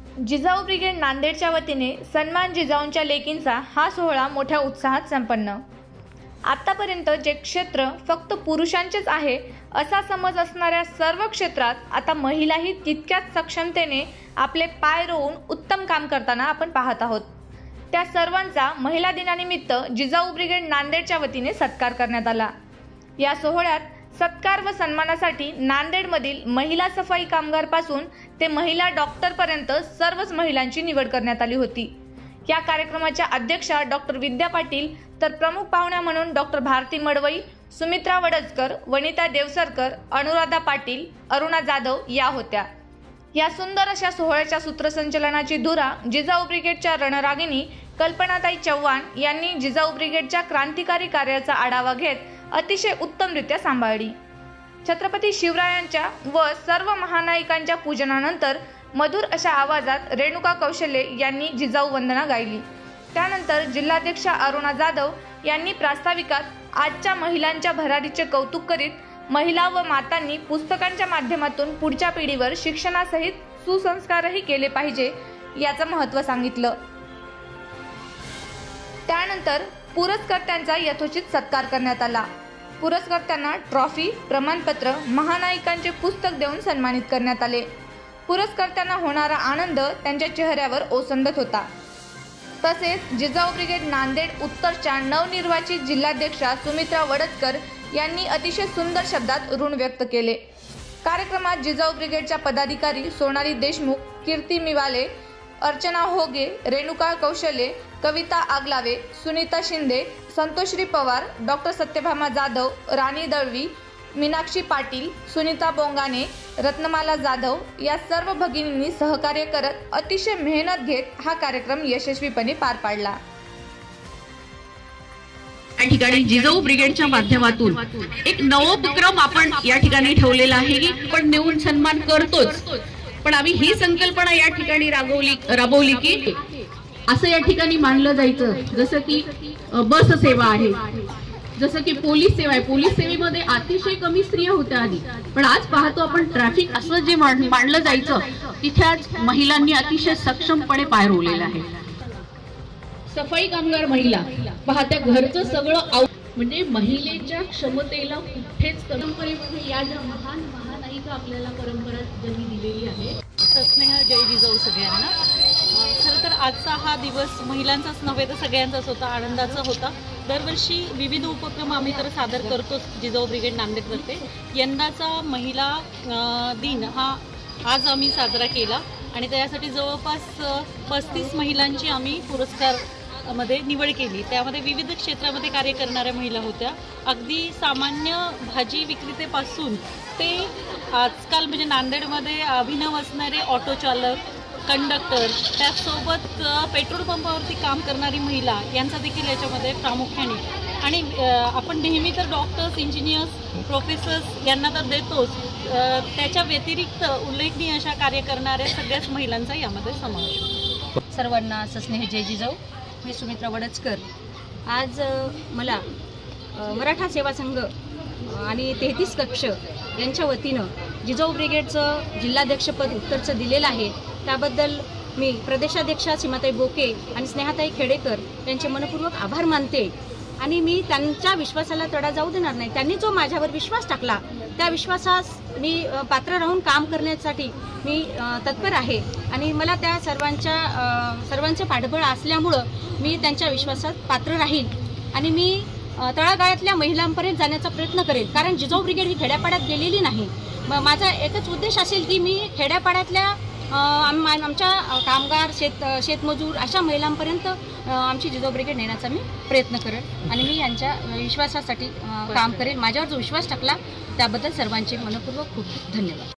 Jijau brigade नांदेडच्या वतीने सन्मान जिजाऊंच्या लेकींचा हा सोहळा मोठ्या उत्साहात संपन्न। आतापर्यंत जे क्षेत्र फक्त पुरुषांचेच आहे असा समज असणाऱ्या सर्व क्षेत्रात आता महिलाही तितक्याच सक्षमतेने आपले पाय रोवून उत्तम काम करताना आपण पाहत आहोत। त्या सर्वांचा महिला दिनानिमित्त जिजाऊ ब्रिगेड नांदेडच्या वतीने सत्कार करण्यात आला। या सोहळ्यात सत्कार व सन्मानासाठी नांदेडमधील महिला सफाई कामगारपासून ते महिला डॉक्टरपर्यंत सर्वच महिलांची निवड करण्यात आली होती। या कार्यक्रमाच्या अध्यक्षा डॉक्टर विद्या पाटील तर प्रमुख पाहुण्या म्हणून डॉक्टर भारती मडवई, सुमित्रा वडजकर, वनिता देवसरकर, अनुराधा पाटील, अरुणा जाधव या होत्या। या सुंदर अशा सोहळ्याच्या सूत्रसंचलनाची धुरा जिजाऊ ब्रिगेडच्या रणरागिणी कल्पनाताई चव्हाण यांनी जिजाऊ ब्रिगेडच्या क्रांतिकारी कार्याचा आढावा घेत अतिशय उत्तमरित्या सांभाळली। छत्रपती शिवरायांच्या व सर्व महानायकांच्या पूजनानंतर मधुर अशा आवाजात रेणुका कौशल्ये यांनी जिजाऊ वंदना गायली। त्यानंतर जिल्हाध्यक्षा अरुणा जाधव यांनी प्रास्ताविकात आजच्या महिलांच्या भरारीचे कौतुक करीत महिला व मातांनी पुस्तकांच्या माध्यमातून पुढच्या पिढीवर शिक्षणासहित सुसंस्कारही केले पाहिजे याचं महत्त्व सांगितलं। त्यानंतर पुरस्कर्त्यांचा यथोचित सत्कार करण्यात आला। पुरस्कर्त्यांना ट्रॉफी, प्रमाणपत्र, महानायकांचे पुस्तक देऊन सन्मानित करण्यात आले। पुरस्कर्त्यांना होणारा आनंद त्यांच्या चेहऱ्यावर ओसंडत होता। तसेच जिजाऊ ब्रिगेड नांदेड उत्तरच्या नवनिर्वाचित जिल्हाध्यक्षा सुमित्रा वडजकर यांनी अतिशय सुंदर शब्दात ऋण व्यक्त केले। कार्यक्रमात जिजाऊ ब्रिगेडच्या पदाधिकारी सोनाली देशमुख, कीर्ती मिवाले, अर्चना होगे, रेणुका कौशल्ये, कविता आगलावे, सुनीता शिंदे, संतोश्री पवार, डॉक्टर सत्यभामा जाधव, राणी दळवी, मीनाक्षी पाटील, सुनीता बोंगाने, रत्नमाला जाधव या सर्व भगिनींनी सहकार्य करत अतिशय मेहनत घेत हा कार्यक्रम यशस्वीपणे पार पाडला। या ठिकाणी जिजाऊ ब्रिगेडच्या माध्यमातून एक नवोपक्रम आपण या ठिकाणी ठेवलेला आहे की आपण नेऊन सन्मान करतोच, पण आम्ही ही संकल्पना या ठिकाणी राबवली की असं या ठिकाणी मानलं जायचं जसं की बस सेवा आहे, जसं की पोलीस सेवा आहे। पोलीस सेवेमध्ये अतिशय कमी स्त्रिया होत्या आधी, पण आज पाहतो आपण ट्रॅफिक असं जे मानलं जायचं तिथे आज महिलांनी अतिशय सक्षमपणे पाय रोवलेला आहे। सफाई कामगार महिला पाहत्या घरचं सगळं म्हणजे महिलेच्या क्षमतेला कुठेच परंपरेमध्ये या ज्या महान महानायिका आपल्याला परंपरा ज्यांनी दिलेली आहे। स्नेह जय जिजाऊ सगळ्यांना। खरं तर आजचा हा दिवस महिलांचाच नव्हे तर सगळ्यांचाच होता, आनंदाचा होता। दरवर्षी विविध उपक्रम आम्ही तर सादर करतोच जिजाऊ ब्रिगेड नांदेडतर्फे। यंदाचा महिला दिन हा आज आम्ही साजरा केला आणि त्यासाठी जवळपास 35 महिलांची आम्ही पुरस्कार मध्ये निवड केली। त्यामध्ये विविध क्षेत्रामध्ये कार्य करणाऱ्या महिला होत्या, अगदी सामान्य भाजी विक्रेतेपासून ते आजकाल म्हणजे नांदेडमध्ये अभिनव असणारे ऑटो चालक, कंडक्टर, त्यासोबत पेट्रोल पंपावरती काम करणारी महिला यांचा देखील याच्यामध्ये प्रामुख्याने आणि आपण नेहमी तर डॉक्टर्स, इंजिनियर्स, प्रोफेसर्स यांना तर देतोच, त्याच्या व्यतिरिक्त उल्लेखनीय अशा कार्य करणाऱ्या सगळ्याच महिलांचा यामध्ये समावेश। सर्वांना स्नेह जय जिजाऊ। मी सुमित्रा वडजकर। आज मला मराठा सेवा संघ आणि 33 कक्ष यांच्या वतीनं जिजाऊ ब्रिगेडचं जिल्हाध्यक्षपद उत्तरचं दिलेलं आहे। त्याबद्दल मी प्रदेशाध्यक्षा सीमाताई बोके आणि स्नेहाताई खेडेकर यांचे मनपूर्वक आभार मानते आणि मी त्यांच्या विश्वासाला तडा जाऊ देणार नाही। त्यांनी जो माझ्यावर विश्वास टाकला त्या विश्वासास मी पात्र राहून काम करण्यासाठी मी तत्पर आहे आणि मला त्या सर्वांचे पाठबळ असल्यामुळं मी त्यांच्या विश्वासात पात्र राहील आणि मी तळागाळातल्या महिलांपर्यंत जाण्याचा प्रयत्न करेन, कारण जिजाऊ ब्रिगेड ही खेड्यापाड्यात गेलेली नाही। माझा एकच उद्देश असेल की मी खेड्यापाड्यातल्या आमच्या कामगार, शेतमजूर अशा महिलांपर्यंत आमची जिजाऊ ब्रिगेड नेण्याचा मी प्रयत्न करेन आणि मी यांच्या विश्वासासाठी काम करेन। माझ्यावर जो विश्वास टाकला त्याबद्दल सर्वांचे मनपूर्वक खूप धन्यवाद।